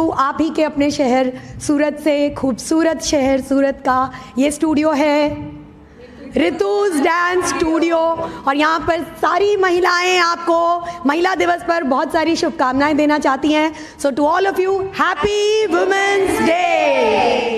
To आप ही के अपने शहर सूरत से, खूबसूरत शहर सूरत का ये स्टूडियो है ऋतुज डांस स्टूडियो, और यहाँ पर सारी महिलाएं आपको महिला दिवस पर बहुत सारी शुभकामनाएं देना चाहती हैं। So to all of you happy women's day.